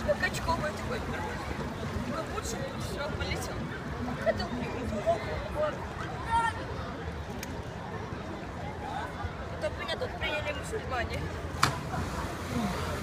Качковый такой. Мы лучше, все, полетел. Хотел прыгнуть. Это меня тут приняли мусульмане.